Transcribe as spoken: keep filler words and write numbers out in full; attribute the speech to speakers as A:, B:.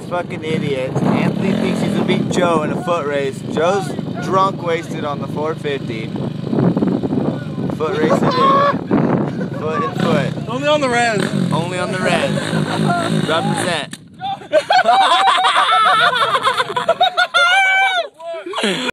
A: fucking idiots. Anthony thinks he's gonna beat Joe in a foot race. Joe's drunk wasted on the four fifty. Foot race it is. Foot and foot.
B: Only on the res.
A: Only on the res. Represent.